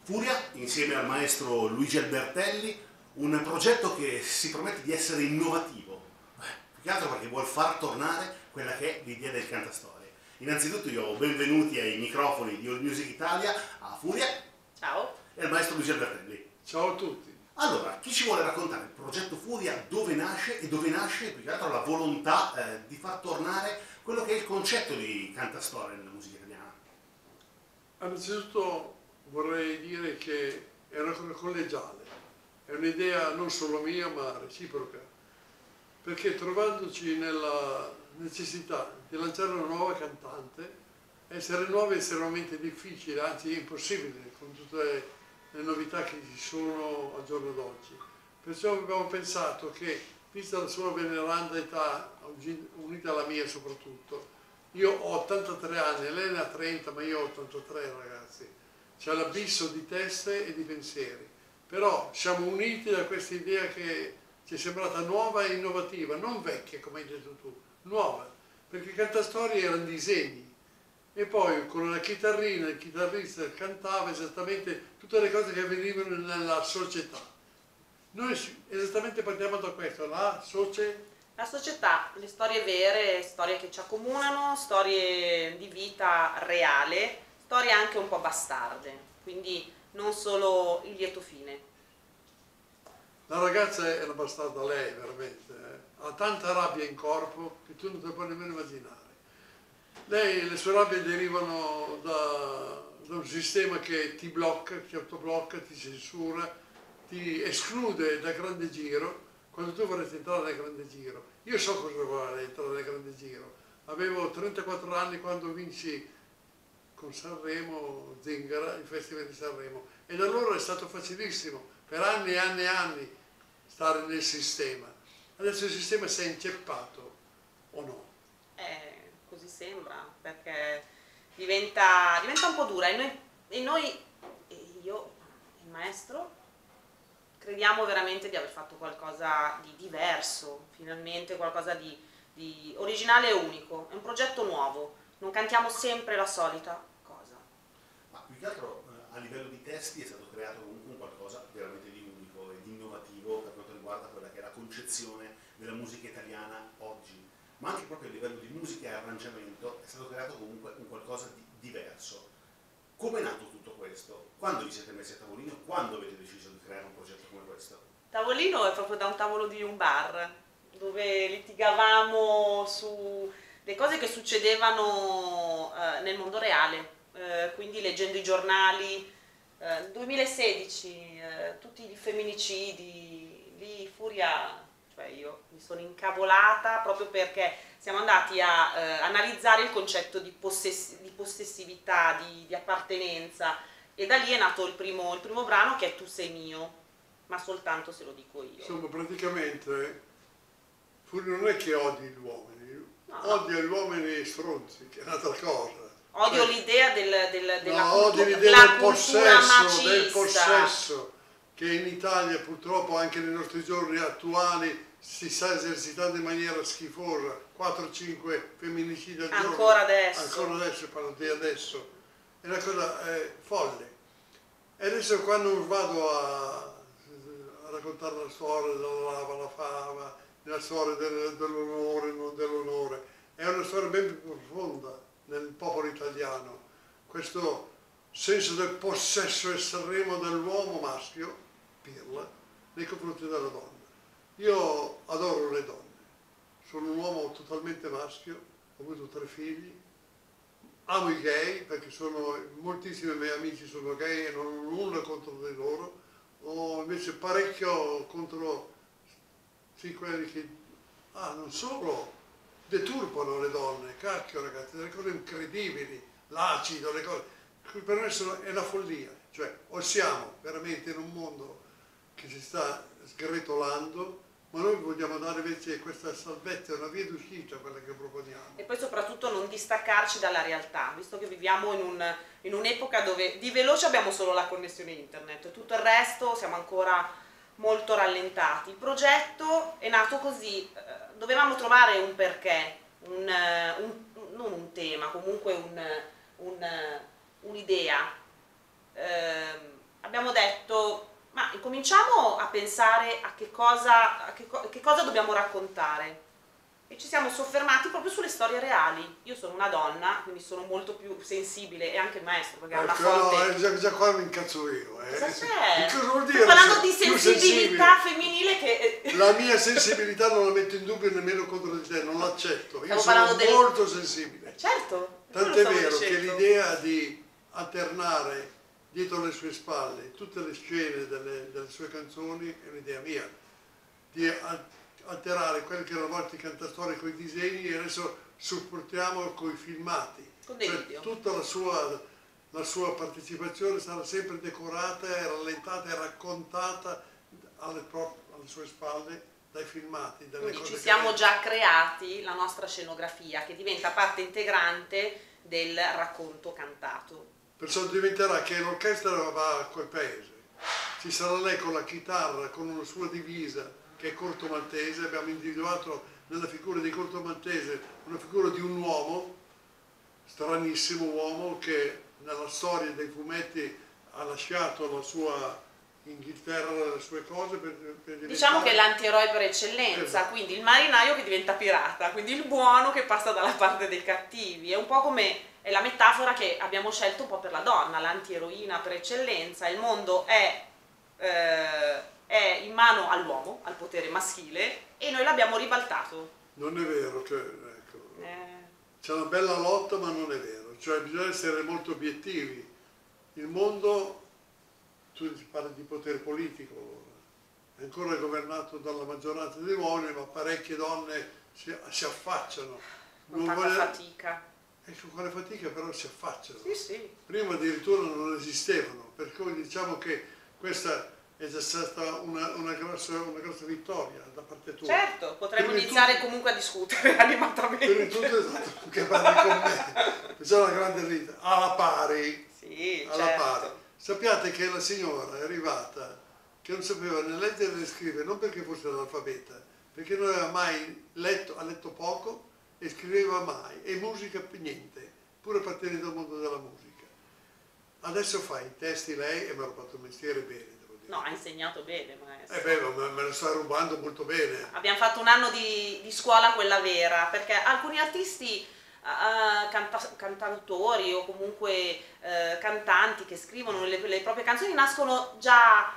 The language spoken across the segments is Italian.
Furia, insieme al maestro Luigi Albertelli, un progetto che si promette di essere innovativo, più che altro perché vuol far tornare quella che è l'idea del cantastorie. Innanzitutto io benvenuti ai microfoni di All Music Italia a Furia. Ciao. E al maestro Luigi Albertelli. Ciao a tutti. Allora, chi ci vuole raccontare il progetto Furia, dove nasce e dove nasce più che altro la volontà di far tornare quello che è il concetto di cantastorie nella musica italiana? Innanzitutto vorrei dire che è una cosa collegiale, è un'idea non solo mia ma reciproca, perché trovandoci nella necessità di lanciare una nuova cantante, essere nuovi è estremamente difficile, anzi impossibile, con tutte le novità che ci sono al giorno d'oggi. Perciò abbiamo pensato che, vista la sua veneranda età, unita alla mia soprattutto, io ho 83 anni, lei ne ha 30, ma io ho 83 ragazzi. C'è l'abisso di teste e di pensieri. Però siamo uniti da questa idea che ci è sembrata nuova e innovativa, non vecchia come hai detto tu, nuova. Perché i cantastorie erano disegni. E poi con la chitarrina, il chitarrista cantava esattamente tutte le cose che avvenivano nella società. Noi esattamente partiamo da questo, la società, le storie vere, storie che ci accomunano, storie di vita reale, storie anche un po' bastarde, quindi non solo il lieto fine. La ragazza è una bastarda lei, veramente, ha tanta rabbia in corpo che tu non te puoi nemmeno immaginare. Lei, le sue rabbie derivano da un sistema che ti blocca, ti autoblocca, ti censura, ti esclude dal grande giro, quando tu vorresti entrare nel grande giro. Io so cosa vuole entrare nel grande giro. Avevo 34 anni quando vinci con Sanremo, Zingara, il Festival di Sanremo, e da allora è stato facilissimo, per anni e anni e anni, stare nel sistema. Adesso il sistema si è inceppato, o no? Così sembra, perché diventa un po' dura e io e il maestro, crediamo veramente di aver fatto qualcosa di diverso, finalmente qualcosa di originale e unico. È un progetto nuovo, non cantiamo sempre la solita cosa. Ma più che altro a livello di testi è stato creato comunque un qualcosa veramente di unico e di innovativo per quanto riguarda quella che è la concezione della musica italiana oggi, ma anche proprio a livello di musica e arrangiamento è stato creato comunque un qualcosa di diverso. Come è nato tutto questo? Quando vi siete messi a tavolino? Quando avete deciso di creare un progetto come questo? Tavolino è proprio da un tavolo di un bar, dove litigavamo su le cose che succedevano nel mondo reale, quindi leggendo i giornali. Nel 2016 tutti i femminicidi, lì Furia, cioè io mi sono incavolata proprio perché siamo andati a analizzare il concetto di possessività, di appartenenza, e da lì è nato il primo brano, che è Tu sei mio, ma soltanto se lo dico io. Insomma, praticamente Furia non è che odi gli uomini, No. odia gli uomini stronzi, che è un'altra cosa. Odio l'idea della odio l'idea della del del possesso, che in Italia purtroppo anche nei nostri giorni attuali si sta esercitando in maniera schifosa, 4-5 femminicidi al giorno. Ancora adesso. Ancora adesso, parlo di adesso. È una cosa folle. E adesso quando vado a raccontare la storia della lava, la fava, la storia dell'onore, non dell'onore, è una storia ben più profonda nel popolo italiano. Questo senso del possesso estremo dell'uomo maschio, pirla, nei confronti della donna. Io adoro le donne, sono un uomo totalmente maschio, ho avuto 3 figli, amo i gay perché moltissimi miei amici sono gay e non ho nulla contro di loro, ho invece parecchio contro quelli che non solo deturpano le donne, cacchio ragazzi, delle cose incredibili, l'acido, le cose, per me è la follia, cioè o siamo veramente in un mondo che si sta sgretolando, ma noi vogliamo dare invece questa salvezza, una via d'uscita, quella che proponiamo. E poi soprattutto non distaccarci dalla realtà, visto che viviamo in un'epoca dove di veloce abbiamo solo la connessione internet, tutto il resto siamo ancora molto rallentati. Il progetto è nato così, dovevamo trovare un perché, non un tema, comunque un'idea. abbiamo detto, ma cominciamo a pensare a che cosa dobbiamo raccontare. E ci siamo soffermati proprio sulle storie reali. Io sono una donna, quindi sono molto più sensibile, e anche il maestro, perché ha una forte... No, già qua mi incazzo io. Cosa c'è? Cosa vuol dire? Sto parlando di Più sensibilità femminile che... La mia sensibilità non la metto in dubbio nemmeno contro di te, non l'accetto. Io Stiamo sono molto sensibile. Certo. Tant'è vero che l'idea di alternare dietro le sue spalle tutte le scene delle sue canzoni è un'idea mia. Di alterare quelli che erano volti cantastorie con i disegni e adesso supportiamo con i filmati. Con dei video. Tutta la sua partecipazione sarà sempre decorata, e rallentata e raccontata alle sue spalle dai filmati. Quindi ci siamo già creati la nostra scenografia che diventa parte integrante del racconto cantato. Perciò diventerà che l'orchestra va a quel paese. Ci sarà lei con la chitarra, con una sua divisa, che è Corto Maltese. Abbiamo individuato nella figura di Corto Maltese una figura di un uomo, stranissimo uomo, che nella storia dei fumetti ha lasciato la sua Inghilterra, le sue cose per diventare... Diciamo che è l'antieroe per eccellenza, Esatto. Quindi il marinaio che diventa pirata, quindi il buono che passa dalla parte dei cattivi. È un po' come è la metafora che abbiamo scelto un po' per la donna, l'antieroina per eccellenza. Il mondo è in mano all'uomo, al potere maschile, e noi l'abbiamo ribaltato. Non è vero, cioè, ecco, c'è una bella lotta, ma non è vero, cioè bisogna essere molto obiettivi. Il mondo, tu parli di potere politico, è ancora governato dalla maggioranza degli uomini, ma parecchie donne si affacciano. Con tanta fatica. Ecco, con la fatica però si affacciano. Sì, sì. Prima addirittura non esistevano, per cui diciamo che questa è già stata una grossa vittoria da parte tua. Certo, potremmo iniziare comunque a discutere animatamente. Prima di tutto, esatto, che parli con me, c'è una grande rita, alla pari. Sì, alla certo. pari. Sappiate che la signora è arrivata che non sapeva né leggere né scrivere, non perché fosse analfabeta, perché non aveva mai letto, ha letto poco e scriveva mai, e musica niente, pure appartenendo al mondo della musica. Adesso fa i testi lei e mi ha rubato il mestiere bene. No, ha insegnato bene, maestro. Beh, me lo sta rubando molto bene. Abbiamo fatto un anno di scuola, quella vera, perché alcuni artisti, cantautori o comunque cantanti che scrivono le proprie canzoni nascono già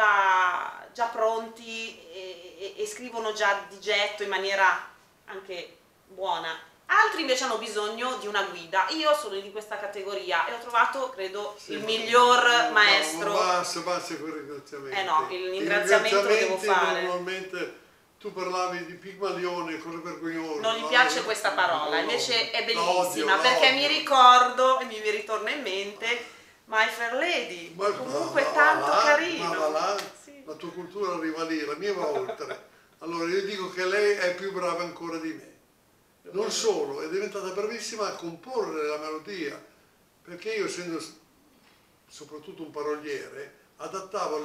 pronti e scrivono già di getto in maniera anche buona. Altri invece hanno bisogno di una guida. Io sono di questa categoria e ho trovato, credo, il miglior maestro. Basta con i ringraziamenti. No, il ringraziamento lo devo fare. Normalmente tu parlavi di Pigmalione, cose vergognose. Non gli piace questa parola, invece è bellissima, l'odio, perché mi ricordo e mi ritorna in mente My Fair Lady, comunque tanto carino. Ma va là, sì. La tua cultura arriva lì, la mia va oltre. Allora io dico che lei è più brava ancora di me. Non solo, è diventata bravissima a comporre la melodia, perché io, essendo soprattutto un paroliere, adattavo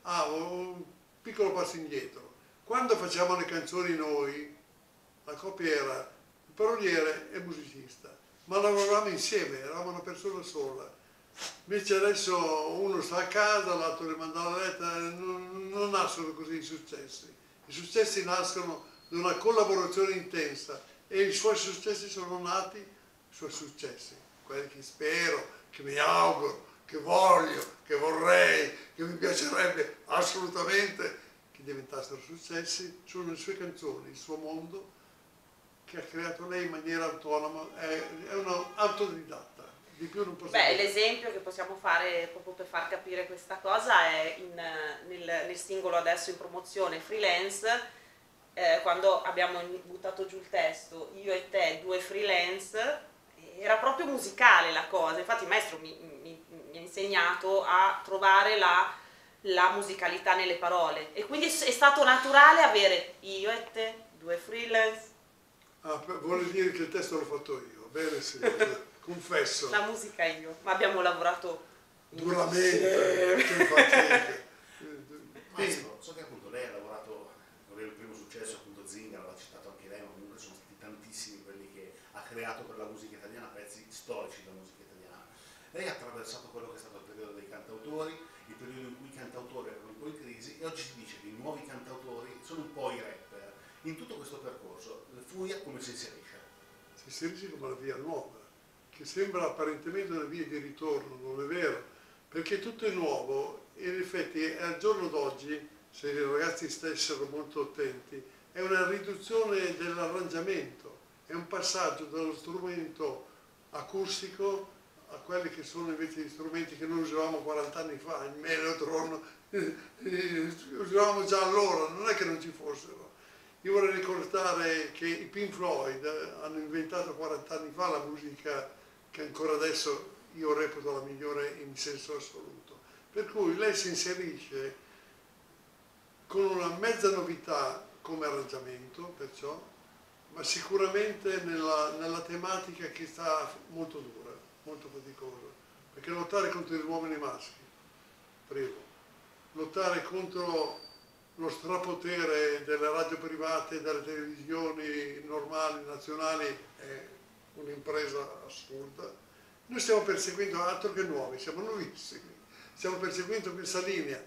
un piccolo passo indietro. Quando facciamo le canzoni noi, la coppia era il paroliere e il musicista, ma lavoravamo insieme, eravamo una persona sola. Invece adesso uno sta a casa, l'altro le manda la lettera, non nascono così i successi. I successi nascono da una collaborazione intensa. E i suoi successi sono nati, i suoi successi, quelli che spero, che mi auguro, che voglio, che vorrei, che mi piacerebbe assolutamente che diventassero successi, sono le sue canzoni, il suo mondo che ha creato lei in maniera autonoma, è un'autodidatta, di più non posso dire. L'esempio che possiamo fare proprio per far capire questa cosa è nel singolo adesso in promozione, Freelance. Quando abbiamo buttato giù il testo, io e te, due freelance, era proprio musicale la cosa. Infatti il maestro mi ha insegnato a trovare la musicalità nelle parole, e quindi è stato naturale avere io e te, due freelance. Vuole dire che il testo l'ho fatto io, bene, sì, confesso. La musica io, ma abbiamo lavorato duramente, che fatica. Maestro, so che appunto lei ha lavorato, il primo successo appunto Zingara, l'ha citato anche lei, ma comunque sono stati tantissimi quelli che ha creato per la musica italiana, pezzi storici della musica italiana. Lei ha attraversato quello che è stato il periodo dei cantautori il periodo in cui i cantautori erano un po' in crisi, e oggi si dice che i nuovi cantautori sono un po' i rapper. In tutto questo percorso, Furia come si inserisce? Si inserisce come la via nuova, che sembra apparentemente una via di ritorno, non è vero, perché tutto è nuovo e in effetti al giorno d'oggi, se i ragazzi stessero molto attenti, è una riduzione dell'arrangiamento, è un passaggio dallo strumento acustico a quelli che sono invece gli strumenti che noi usavamo 40 anni fa, il melotron, usavamo già allora, non è che non ci fossero. Io vorrei ricordare che i Pink Floyd hanno inventato 40 anni fa la musica che ancora adesso io reputo la migliore in senso assoluto. Per cui lei si inserisce con una mezza novità come arrangiamento, perciò, ma sicuramente nella tematica che sta molto dura, molto faticosa, perché lottare contro gli uomini maschi, prego, lottare contro lo strapotere delle radio private, delle televisioni normali, nazionali, è un'impresa assurda. Noi stiamo perseguendo altro che nuovi, siamo nuovissimi, stiamo perseguendo questa linea.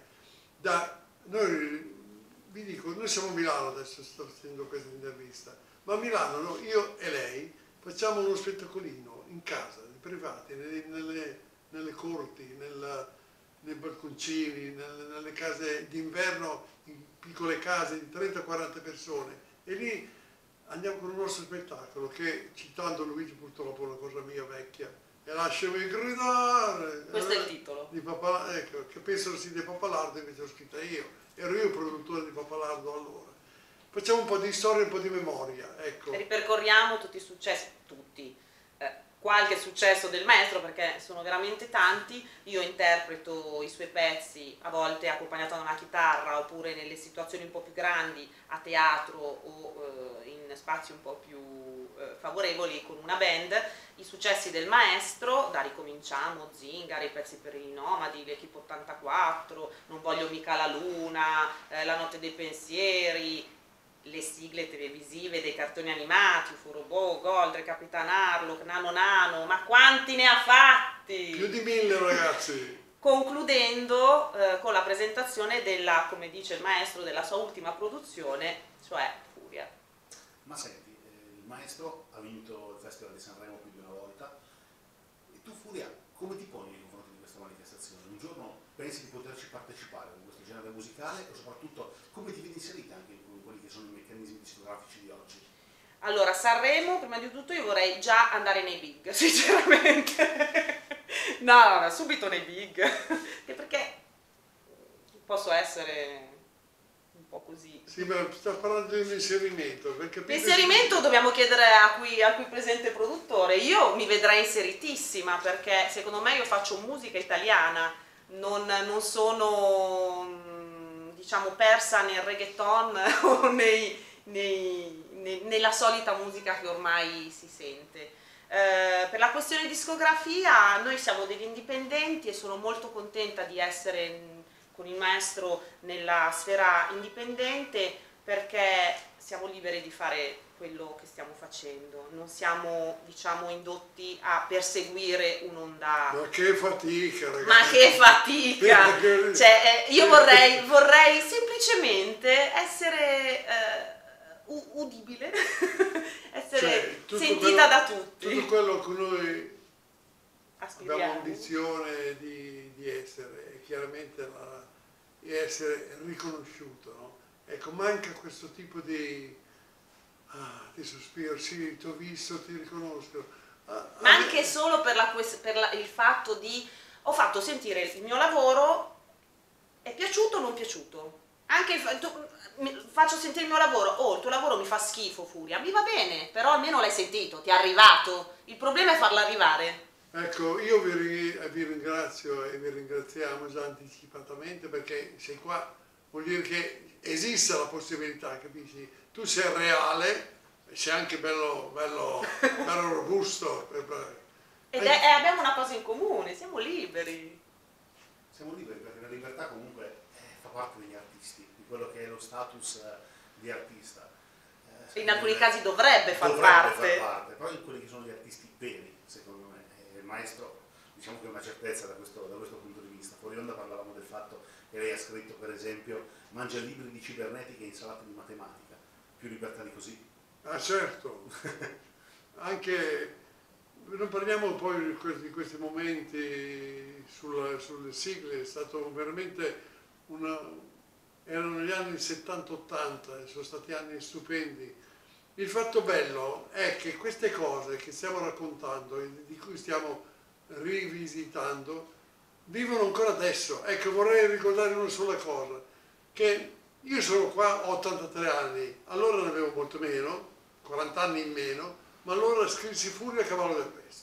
Noi, vi dico, noi siamo a Milano adesso, sto facendo questa intervista, ma a Milano no, io e lei facciamo uno spettacolino in casa, in privati, nelle corti, nei balconcini, nelle case d'inverno, in piccole case di 30-40 persone, e lì andiamo con il nostro spettacolo che, citando Luigi purtroppo una cosa mia vecchia, e lasciami gridare, Questo è il titolo di ecco, che pensano sia di Papalardo, invece l'ho scritta io, ero io il produttore di Papalardo allora. Facciamo un po' di storia e un po' di memoria, ecco. Ripercorriamo tutti i successi, qualche successo del maestro, perché sono veramente tanti. Io interpreto i suoi pezzi a volte accompagnato da una chitarra, oppure nelle situazioni un po' più grandi a teatro o in spazi un po' più favorevoli con una band. I successi del maestro, da Ricominciamo, Zingari, i pezzi per i Nomadi, l'Equipe 84, Non voglio mica la luna, La notte dei pensieri, le sigle televisive dei cartoni animati, Furobò, Goldre, Capitan Harlock, Nano Nano, ma quanti ne ha fatti? Più di 1000 ragazzi! Concludendo con la presentazione della, come dice il maestro, della sua ultima produzione, cioè Furia. Ma senti, il maestro ha vinto il Festival di Sanremo più di una volta, e tu Furia come ti poni nei confronti di questa manifestazione? Un giorno pensi di poterci partecipare con questo genere musicale, o soprattutto come ti vedi inserita anche in quelli che sono i meccanismi discografici di oggi? Allora, Sanremo, prima di tutto io vorrei già andare nei big, sinceramente. No, subito nei big, perché posso essere un po' così. Sì, ma sta parlando di inserimento. L'inserimento dobbiamo chiedere a qui presente produttore. Io mi vedrei inseritissima, perché secondo me io faccio musica italiana, non sono, diciamo, persa nel reggaeton o nella solita musica che ormai si sente. Per la questione discografia, noi siamo degli indipendenti e sono molto contenta di essere con il maestro nella sfera indipendente, perché siamo liberi di fare quello che stiamo facendo, non siamo, diciamo, indotti a perseguire un'onda. Ma che fatica, ragazzi! Ma che fatica! Cioè, io vorrei semplicemente essere udibile, essere sentita da tutti. Tutto quello che noi Aspiriamo. abbiamo ambizione di essere, e chiaramente di essere riconosciuto, no? Ecco, manca questo tipo di sospiro, sì, ti ho visto, ti riconosco. Ma anche solo per il fatto di, ho fatto sentire il mio lavoro, è piaciuto o non piaciuto? Anche faccio sentire il mio lavoro, il tuo lavoro mi fa schifo, Furia, mi va bene, però almeno l'hai sentito, ti è arrivato, il problema è farlo arrivare. Ecco, io vi ringrazio e vi ringraziamo già anticipatamente, perché sei qua, vuol dire che esiste la possibilità, capisci? Tu sei reale, sei anche bello robusto. Abbiamo una cosa in comune, siamo liberi. Siamo liberi perché la libertà comunque fa parte degli artisti, di quello che è lo status di artista. In alcuni casi dovrebbe far parte, però in quelli che sono gli artisti veri, secondo me, il maestro, diciamo che è una certezza da questo punto di vista. vista. Fuori onda parlavamo del fatto che lei ha scritto, per esempio, mangia libri di cibernetica e insalate di matematica. Più libertà di così? Ah certo, anche non parliamo poi di questi momenti sulle sigle, è stato veramente erano gli anni 70-80, sono stati anni stupendi. Il fatto bello è che queste cose che stiamo raccontando e di cui stiamo rivisitando vivono ancora adesso. Ecco, vorrei ricordare una sola cosa, che io sono qua, ho 83 anni, allora ne avevo molto meno, 40 anni in meno, ma allora scrissi Furia a cavallo del Peste.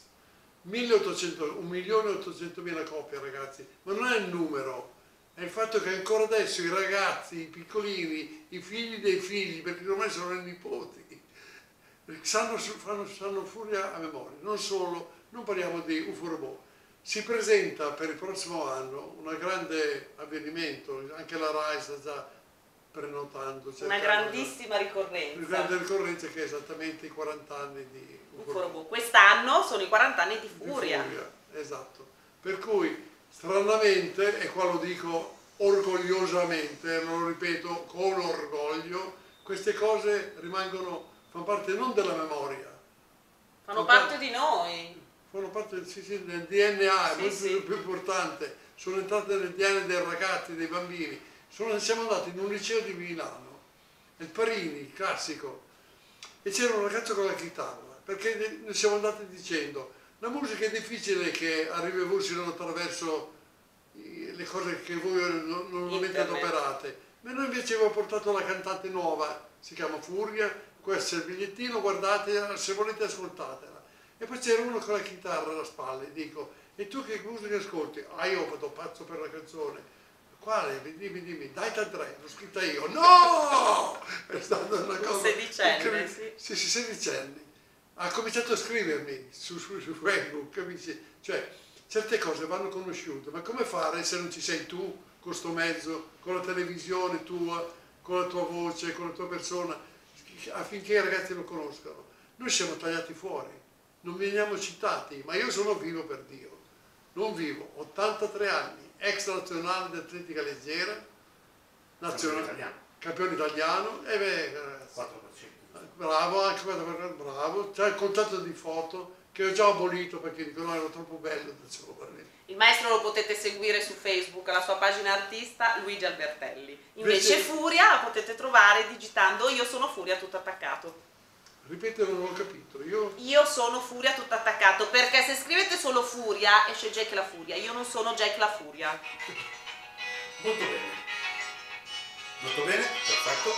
1.800.000 copie, ragazzi, ma non è il numero, è il fatto che ancora adesso i ragazzi, i piccolini, i figli dei figli, perché ormai sono i nipoti, sanno Furia a memoria. Non solo, non parliamo di UFO. Si presenta per il prossimo anno un grande avvenimento, anche la RAI sta già prenotando. Una grandissima ricorrenza. Una grande ricorrenza che è esattamente i 40 anni di UFO. Quest'anno sono i 40 anni di Furia. Esatto. Per cui, stranamente, e qua lo dico orgogliosamente, lo ripeto con orgoglio, queste cose fanno parte non della memoria. Fanno parte di noi. Fanno parte del DNA, è sì, molto più importante, sono entrate nel DNA dei ragazzi, dei bambini. Siamo andati in un liceo di Milano, il Parini, il classico, e c'era un ragazzo con la chitarra, perché ne siamo andati dicendo, la musica è difficile che arrivi a voi se non attraverso le cose che voi non avete adoperate, ma noi invece avevo portato la cantante nuova, si chiama Furia, questo è il bigliettino, guardate, se volete ascoltatela. E poi c'era uno con la chitarra alla spalla e dico, e tu che musica ascolti? Ah, io vado pazzo per la canzone. Quale? Dimmi, dai Tandrei, l'ho scritta io. No! È stata una cosa... 16enne, sì. Sì, 16 anni. Ha cominciato a scrivermi su Facebook, capisci? Cioè, certe cose vanno conosciute, ma come fare se non ci sei tu, con sto mezzo, con la televisione tua, con la tua voce, con la tua persona, affinché i ragazzi lo conoscano? Noi siamo tagliati fuori. Non veniamo citati, ma io sono vivo per Dio, non vivo, 83 anni, ex nazionale di atletica leggera, campione italiano, e beh, 4%. Bravo, anche bravo, c'è il contatto di foto che ho già abolito perché dicono ero troppo bello da giovane. Il maestro lo potete seguire su Facebook, la sua pagina artista Luigi Albertelli. Invece Furia la potete trovare digitando Io sono Furia tutto attaccato. Ripeto, non ho capito. Io sono Furia tutto attaccato, perché se scrivete solo Furia esce Jack la Furia, io non sono Jack la Furia. Molto bene. Molto bene, perfetto.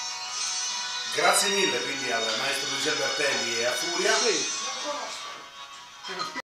Grazie mille quindi al maestro Luigi Albertelli e a Furia. Sì.